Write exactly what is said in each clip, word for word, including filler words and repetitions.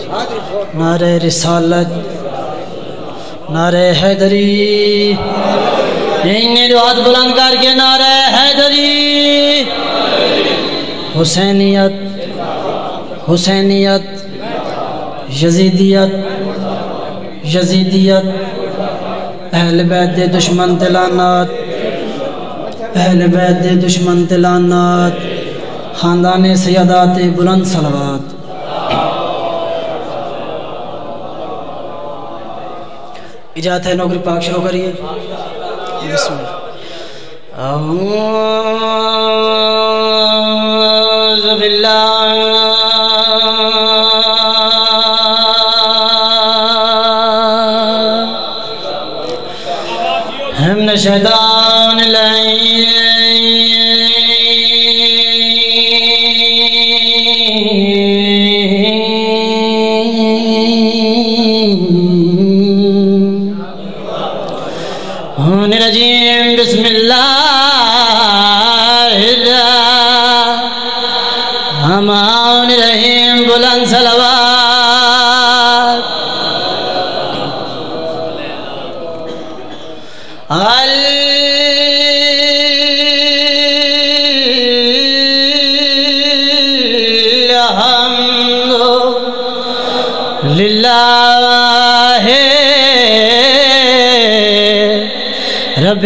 نعرہ رسالت، نعرہ حیدری، انہیں دو ہاتھ بلند کر کے نعرہ حیدری، حسینیت، حسینیت، یزیدیت، یزیدیت، اہل بیت دے دشمن تلانات، اہل بیت دے دشمن تلانات، خاندان سیادات بلند صلوات۔ اجازت ہے نوکری پاک شروع کریے۔ بسم اللہ۔ اعوذ باللہ من الشیطان الرجیم۔ بسم اللہ الرحمن الرحیم، بلند صلوات۔ الحمد للہ رب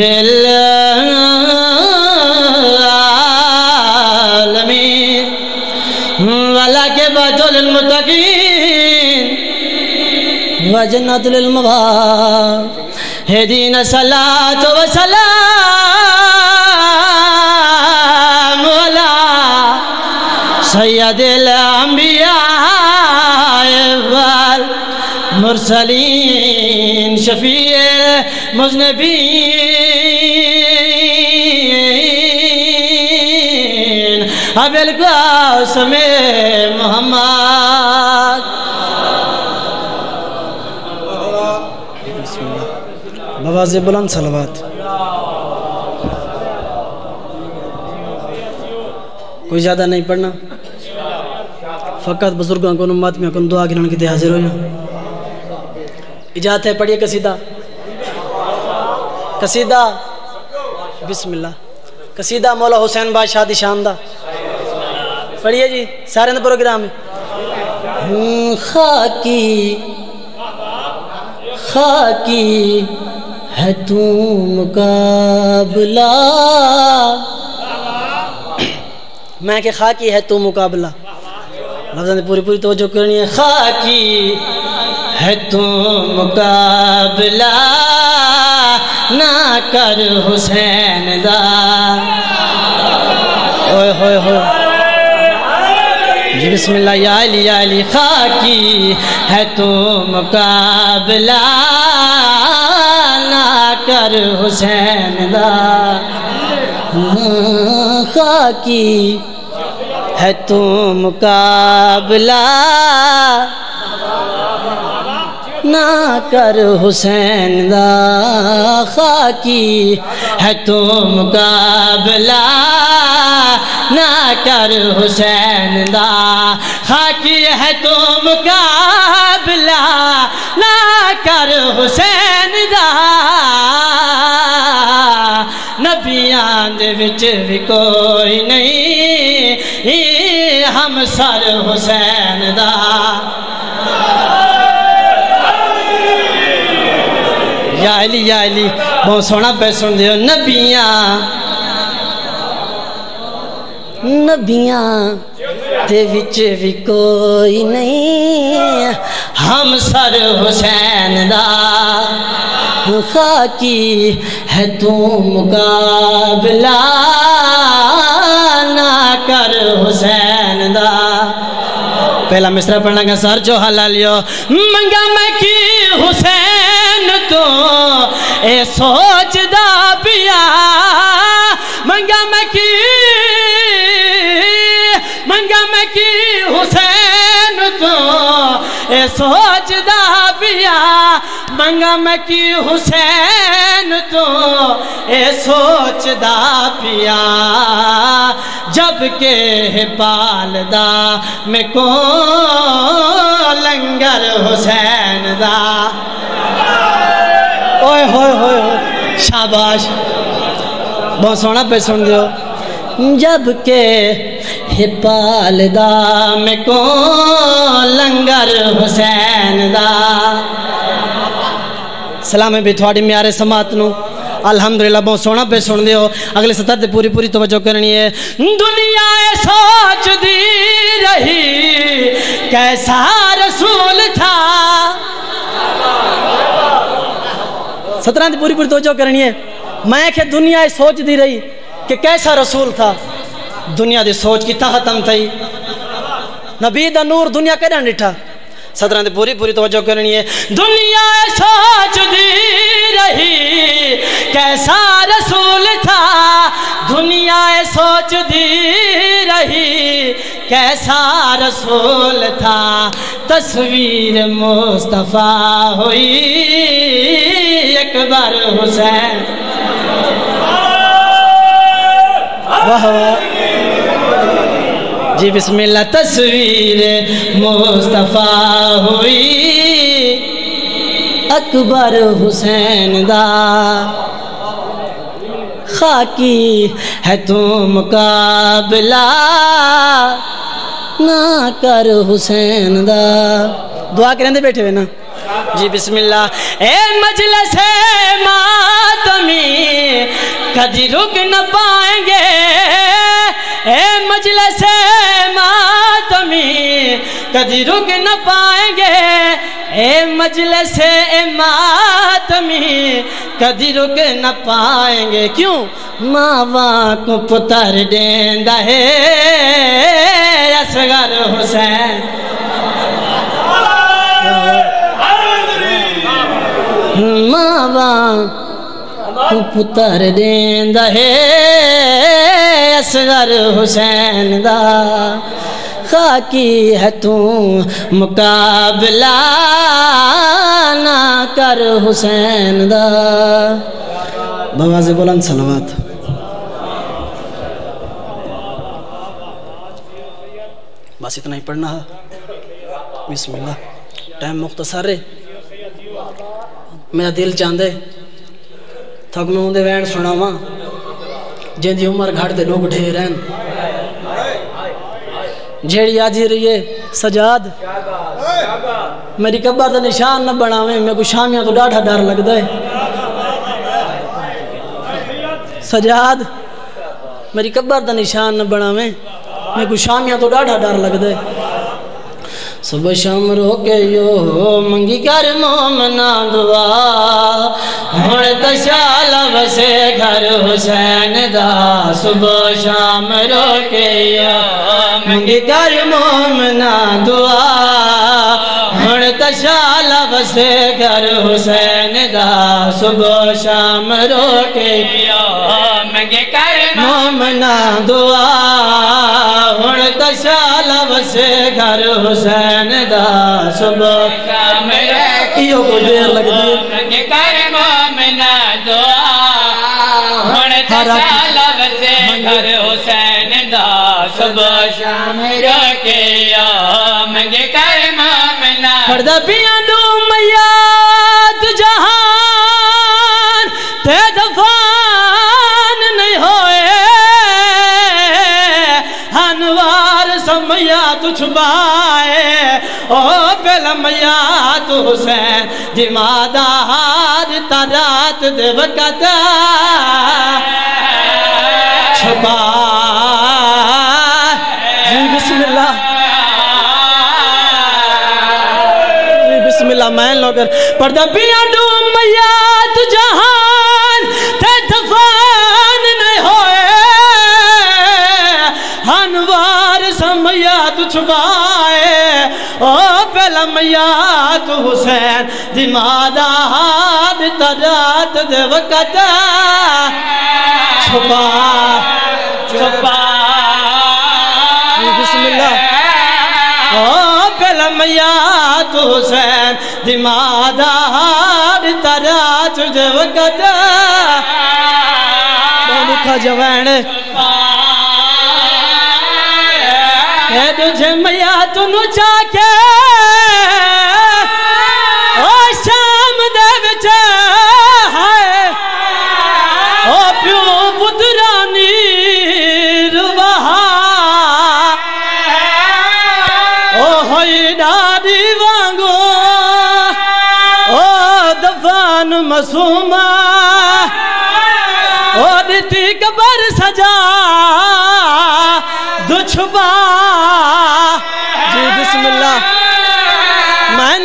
العالمین، والا کے بیت للمتقین وجنت للمبار، ہدین صلاۃ و سلام علی سید الانبیاء والمرسلین، شفیع مذنبین، ابی القاسم محمد۔ بواز بلند صلوات۔ کوئی زیادہ نہیں پڑھنا، فقط بزرگوں کو امت میں کن دعا گرنے کی تے حاضر ہو جائیں۔ اجازت ہے پڑھیے قصیدہ، قصیدہ بسم اللہ، قصیدہ مولا حسین بادشاہ دی شاندہ پڑھیے جی، سارے پروگرام میں۔ خاکی خاکی ہے تو مقابلہ، میں کہ خاکی ہے تو مقابلہ، لفظوں نے پوری پوری توجہ کرنی ہے۔ خاکی ہے تو مقابلہ، نہ کر حسین دا، اوئے ہوئے ہوئے جی بسم اللہ۔ یا علی یا علی، خاکی ہے تو مقابلہ، نہ کر حسین دا، خاکی ہے تو مقابلہ، نہ کر حسین دا، خاکی ہے تو مقابلہ، نہ کر حسین دا، خاکی ہے تو مقابلہ، نہ کر حسین دا، نبیاں دے وچ بھی کوئی نہیں ہم سر حسین دا۔ یا علی یا علی، بہت سونا پہ سن دیو۔ نبیاں نبیاں دے وچ بھی کوئی نہیں ہم سر حسین دا، خاکی ہے تو مقابلہ، نہ کر حسین دا۔ پہلا مصرع پڑھنا گا، سر جو حلالیو منگا میں کی حسین تو اے سوچ دا پیا، منگا میں کی منگا میں کی حسین تو اے سوچ دا پیا، منگا میں کی حسین تو اے سوچ دا پیا، جب کہ پالدا میں کو لنگ لنگر حسین دا اوئے ہوئے ہوئے ہوئے شاباش بہت سونا پہ سن دیو جب کہ ہپال دا میں کو لنگر حسین دا سلام ہے بھی تھوڑی میارے سماعت نو الحمدللہ بہت سونا پہ سن دیو اگلے سطح تے پوری پوری توجہ کرنی ہے دنیا سوچ دی رہی کیسا رسول تھا سترہ تے پوری پوری توجہ کرنی ہے میں کہ دنیا سوچ دی رہی کہ کیسا رسول تھا دنیا دی سوچ کی تا ختم تھی نبی دا نور دنیا کیڑا ڈٹھا سترہ تے پوری پوری توجہ کرنی ہے دنیا سوچ دی رہی کیسا رسول تھا دنیا سوچ دی رہی کیسا رسول تھا تصویر مصطفیٰ ہوئی اکبر حسین واہ واہ جی بسم اللہ تصویر مصطفیٰ ہوئی اکبر حسین دا خاکی ہے تو مقابلہ نہ کر حسین دا دعا کریں دے بیٹھے ہوئے نا جی بسم اللہ اے مجلس ماتمی کدی رک نہ پائیں گے اے مجلس ماتمی کدی رک نہ پائیں گے اے مجلس ماتمی کدی رک نہ پائیں گے کیوں ماں کو پتر دیندا ہے اصغر حسین ماں کو پتر دیندا ہے اصغر حسین دا خاکی ہے تو مقابلہ نہ کر حسین دا بواز بلند صلوات بس اتنا ہی پڑھنا ہے بسم اللہ ٹائم مختصر ہے میرا دل چاندے تھک میں ہوں دے وین سنا ماں جن دی عمر گھڑ دے لوگ ڈھیر ہیں جیڑی آجی رہی ہے سجاد میری قبر دا نشان نہ بناویں میں کو شامیاں تو ڈاڑھا ڈر لگ دے سجاد میری قبر دا نشان نہ بناویں میں کو شامیاں تو ڈاڑھا ڈر لگ دے صبح شام رو کے یو منگی کر مومنا دعا ہن تشالا وسے گھر حسین دا صبح شام رو کے یو منگی کر مومنا دعا ہن تشالا وسے گھر حسین دا صبح شام رو کے یو منگی کر مومنا دعا ہن تشالا وسے گھر حسین دا صبح شام ایو کو دیر لگ دی کر مومنا دعا ہن تشالا وسے گھر حسین دا صبح شام رکیا منگے کر مومنا پردہ پیاں ڈوم یاد جہان تے دفان نہیں ہوئے انوار سمیا تو چھپائے او پہلم یاد حسین دمادہ ہار ترات دے وقت چھپا جی بسم اللہ جی بسم اللہ میں لوگر پردہ پیاں ڈوم یاد جہان تے دفان نہیں ہوئے انوار سمیات چھپائے او پہلا میات حسین دمادہ ہاد ترات دے وقت چھپا چھپا بسم اللہ او پہلا میات حسین دمادہ ہاد ترات دے وقت لکھا جوین اے تجھے میا تنو چاکے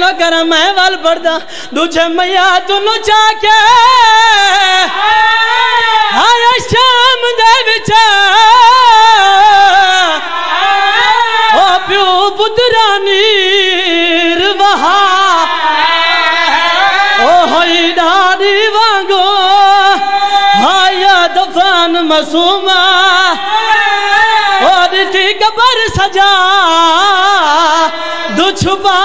نو کرا میں وال پڑھدا دوجے میاں تنو چاہ کے آیا شام دے وچا او پیو پترانی روہا او ہوئی ڈاڑی وانگو آیا دفان مسومہ اور تھی قبر سجا دو چھپا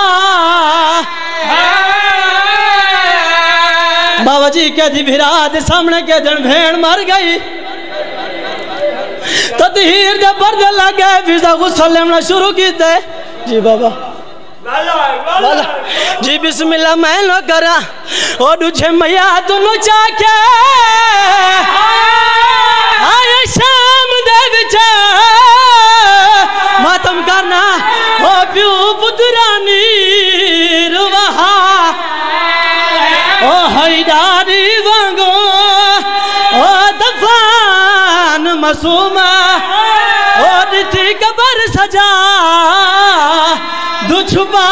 بابا جی کہ دی بھراد سامنے کے دن بھیڑ مر گئی تطہیر دے پردے لگے فیضا غسل لیمنا شروع کی دے جی بابا جی بسم اللہ میں لو کرا اور دوچھے میاں دنو چاہ کے آئے شام دے بچے ماتم کرنا او پیو پترانی روہا او حیداری وانگو او دفان مسومہ او دیتی قبر سجا دو چھپا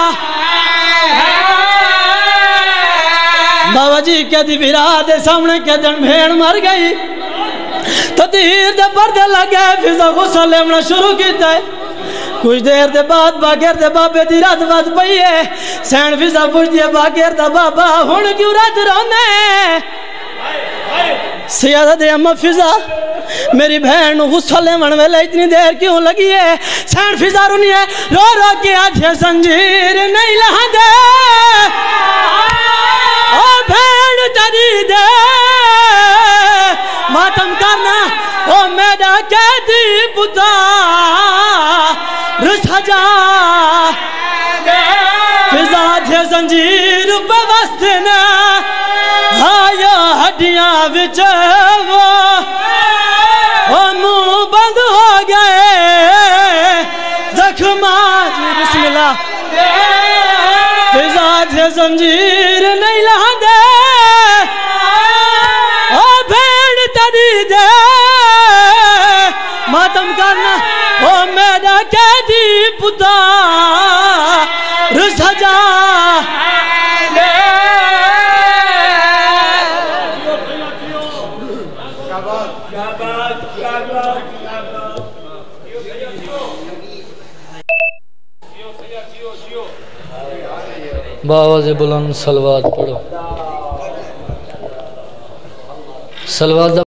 بابا جی کہ دی برادے سامنے کے دن بھیڑ مر گئی تطہیر دے پردے لگے فیضا غسل لیمنا شروع کیتا ہے کچھ دیر دے بعد باغیر دے بابے دی رات بات پئیے سین فیضا پوچھ دیے باغیر دا بابا ہون کیوں رات رونے سیادہ دے اممہ فیضا میری بہن غسل لیمن ویلے اتنی دیر کیوں لگی ہے سین فیضا رونی ہے رو رو کے آدھے سنجیر نہیں لہاں دے او بہن تری دے ماتم کرنا او میڈا قیدی پتا رسا جا فضا تھے زنجیر پہ وستنا آیا ہڈیاں وچے وہ او منہ بند ہو گئے زخمہ جی بسم اللہ فضا تھے زنجیر نہیں لہاں دے او بھیڑ تری دے ماتم کرنا او میڈا قیدی پتا رسا جا باواز بلند سلوات پڑھو سلوات